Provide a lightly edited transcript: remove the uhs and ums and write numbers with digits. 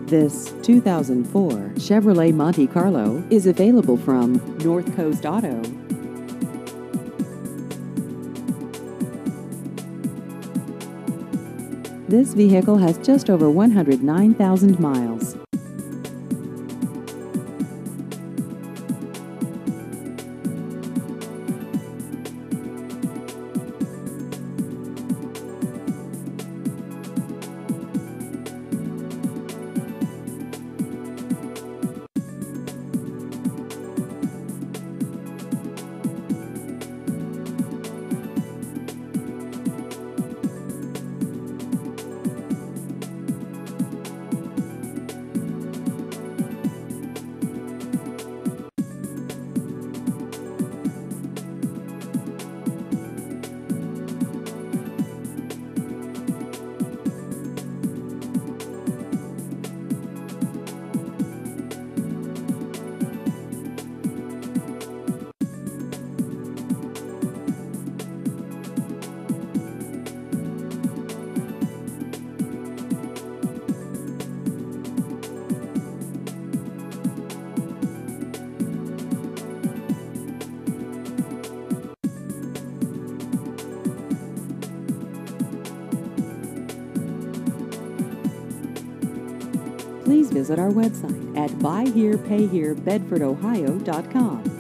This 2004 Chevrolet Monte Carlo is available from North Coast Auto. This vehicle has just over 109,000 miles. Please visit our website at buyherepayherebedfordohio.com.